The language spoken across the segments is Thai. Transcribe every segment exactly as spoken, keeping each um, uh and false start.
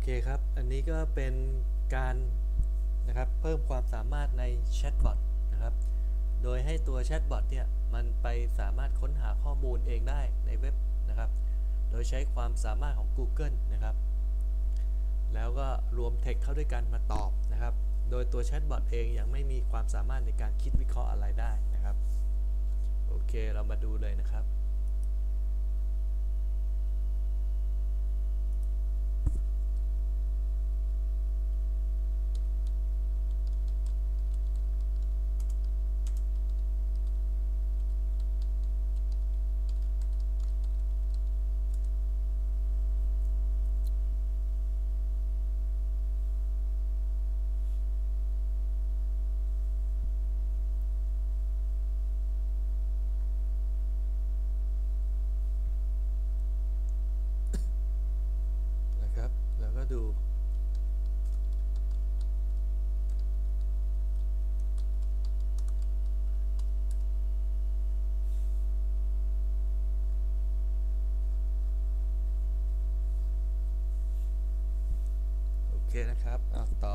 เคครับอันนี้ก็เป็นการนะครับเพิ่มความสามารถในแชทบอทนะครับโดยให้ตัวแชทบอทเนี่ยมันไปสามารถค้นหาข้อมูลเองได้ในเว็บนะครับโดยใช้ความสามารถของ Google นะครับแล้วก็รวมเทคเข้าด้วยกันมาตอบนะครับโดยตัวแชทบอทเองยังไม่มีความสามารถในการคิดวิเคราะห์อะไรได้นะครับโอเคเรามาดูเลยนะครับนะครับแล้วก็ดูโอเคนะครับเอาต่อ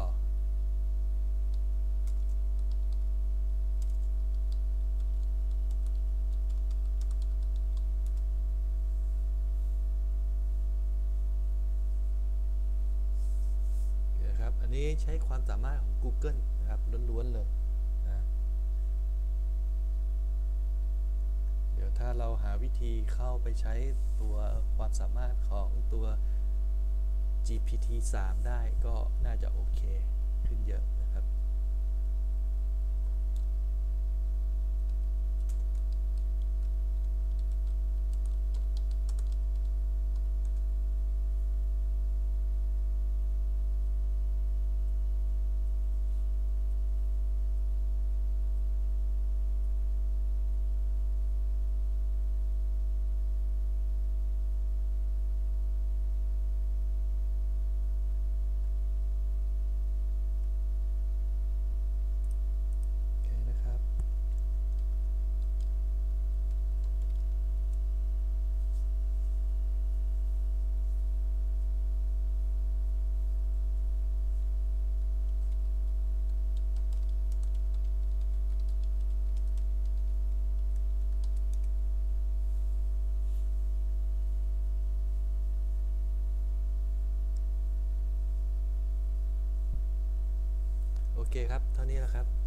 นะครับอันนี้ใช้ความสามารถของ Google นะครับล้วนๆเลยนะเดี๋ยวถ้าเราหาวิธีเข้าไปใช้ตัวความสามารถของตัว จี พี ที สาม ได้ก็น่าจะโอเคขึ้นเยอะนะครับโอเคนะครับโอเคครับเท่านี้แหละครับ